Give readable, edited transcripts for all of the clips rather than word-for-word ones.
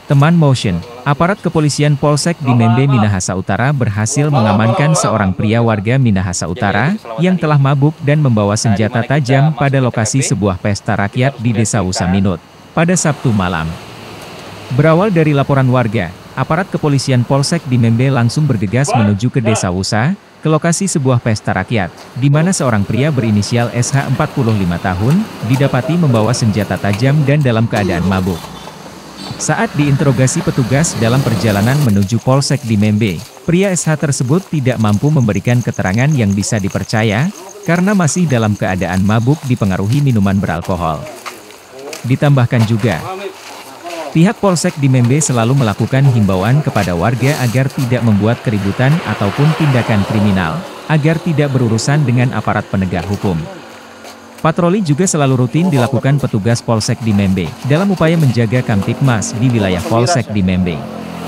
Teman Motion, aparat kepolisian Polsek di Membe, Minahasa Utara berhasil mengamankan seorang pria warga Minahasa Utara yang telah mabuk dan membawa senjata tajam pada lokasi sebuah pesta rakyat di Desa Wusaminut pada Sabtu malam. Berawal dari laporan warga, aparat kepolisian Polsek di Membe langsung bergegas menuju ke Desa Wusa, ke lokasi sebuah pesta rakyat, di mana seorang pria berinisial SH 45 tahun, didapati membawa senjata tajam dan dalam keadaan mabuk. Saat diinterogasi petugas dalam perjalanan menuju Polsek di Membe, pria SH tersebut tidak mampu memberikan keterangan yang bisa dipercaya, karena masih dalam keadaan mabuk dipengaruhi minuman beralkohol. Ditambahkan juga, pihak Polsek di Membe selalu melakukan himbauan kepada warga agar tidak membuat keributan ataupun tindakan kriminal, agar tidak berurusan dengan aparat penegak hukum. Patroli juga selalu rutin dilakukan petugas Polsek di Membe, dalam upaya menjaga Kamtibmas di wilayah Polsek di Membe.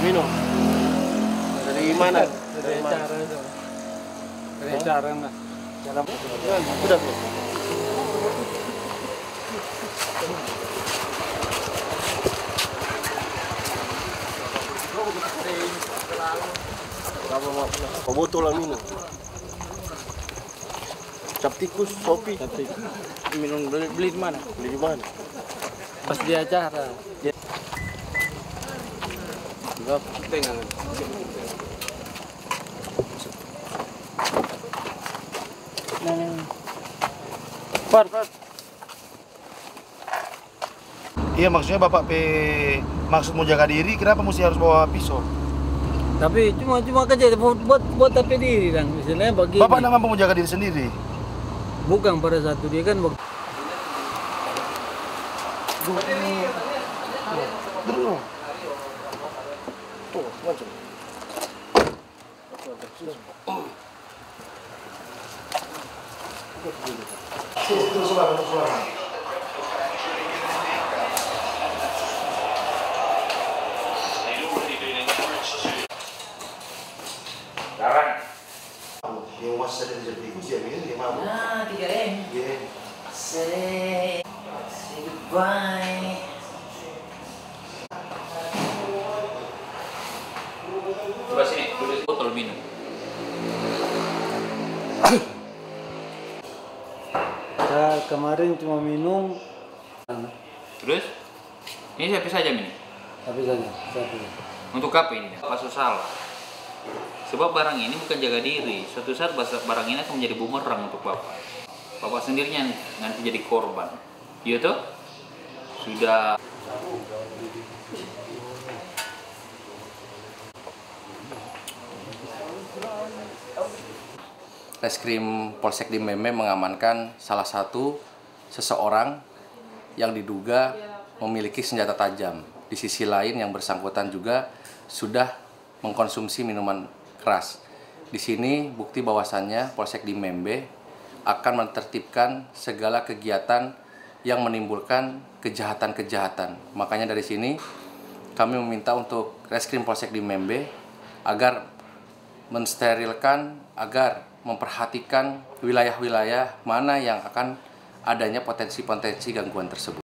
Dari mana? Dari cara. Udah. Botol lang minum. Cap tikus, sopi. Minum beli di mana? Beli di mana? Pas di acara. Enggak, tenang. Par. Iya, maksudnya Bapak maksud mau jaga diri, kenapa mesti harus bawa pisau? Tapi cuma kerja buat tapi diri dan misalnya bagi. Bapak nggak mampu menjaga diri sendiri. Bukan pada satu dia kan Yang masa dari tikus ya dia mau. Nah, 3M. Iya. Say goodbye. Coba sini, tulis botol minum. saya kemarin cuma minum. Terus? Ini siapa saja ini? Tapi saja, satu. Untuk apa ini? Kasus salah. Sebab barang ini bukan jaga diri. Suatu saat barang ini akan menjadi bumerang untuk Bapak. Bapak sendirinya nanti jadi korban. Iya toh? Sudah. Reskrim Polsek di Membe mengamankan salah satu seseorang yang diduga memiliki senjata tajam. Di sisi lain yang bersangkutan juga sudah mengkonsumsi minuman keras. Di sini bukti bahwasannya Polsek di Membe akan menertibkan segala kegiatan yang menimbulkan kejahatan-kejahatan. Makanya dari sini kami meminta untuk Reskrim Polsek di Membe agar mensterilkan, agar memperhatikan wilayah-wilayah mana yang akan adanya potensi-potensi gangguan tersebut.